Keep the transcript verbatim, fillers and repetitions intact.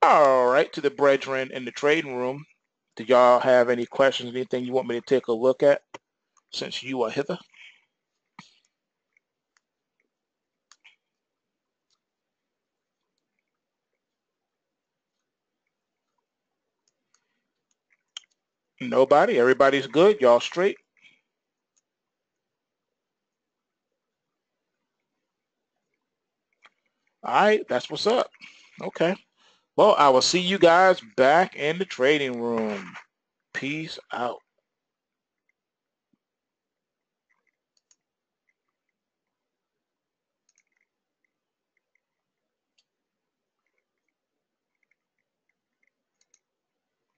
All right, to the brethren in the trading room, do y'all have any questions, anything you want me to take a look at since you are hither? Nobody? Everybody's good? Y'all straight? All right, that's what's up. Okay. Well, I will see you guys back in the trading room. Peace out.